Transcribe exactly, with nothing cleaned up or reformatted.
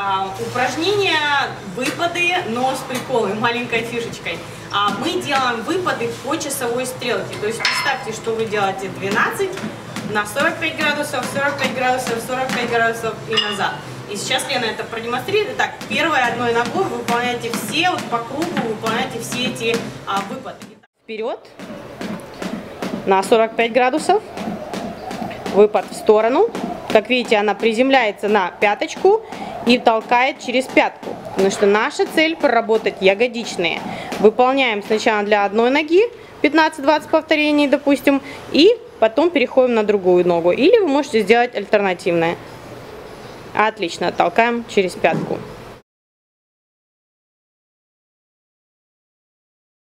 А, упражнение выпады, но с приколом, маленькой фишечкой. А, мы делаем выпады по часовой стрелке. То есть представьте, что вы делаете двенадцать на сорок пять градусов, сорок пять градусов, сорок пять градусов и назад. И сейчас Лена это продемонстрирует. Так, первой одной ногой вы выполняете все, вот по кругу выполняете все эти а, выпады. Вперед на сорок пять градусов, выпад в сторону. Как видите, она приземляется на пяточку и толкает через пятку. Потому что наша цель проработать ягодичные. Выполняем сначала для одной ноги пятнадцать-двадцать повторений, допустим, и потом переходим на другую ногу. Или вы можете сделать альтернативное. Отлично, толкаем через пятку.